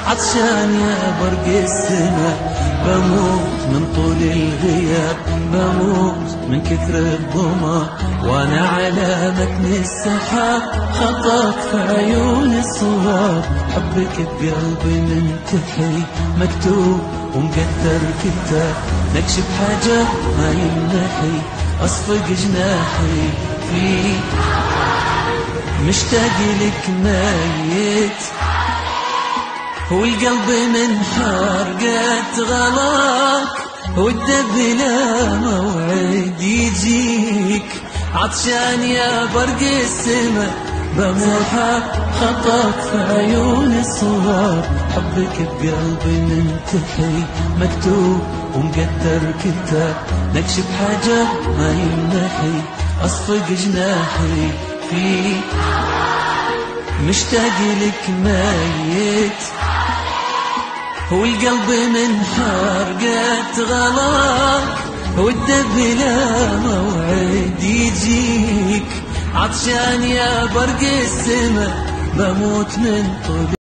عطشان يا برق السما، بموت من طول الغياب، بموت من كثر الظما، وانا على متن السحاب خطاك في عيون الصواب. حبك بقلبي منتحي مكتوب ومقدر كتاب، نكشف حاجة ما يمنحي اصفق جناحي فيك، مشتاق لك ميت والقلب من حرقة غلاك، والدب لا موعد يجيك. عطشان يا برق السما، بموت خطاك في عيون الصواب. حبك بقلبي منتحي مكتوب ومقدر كتاب، نكشف حاجة ما يمنحي اصفق جناحي فيك، مشتاق لك ميت والقلب من حرقة غلاك، والدب لا موعد يجيك. عطشان يا برق السما، بموت من طول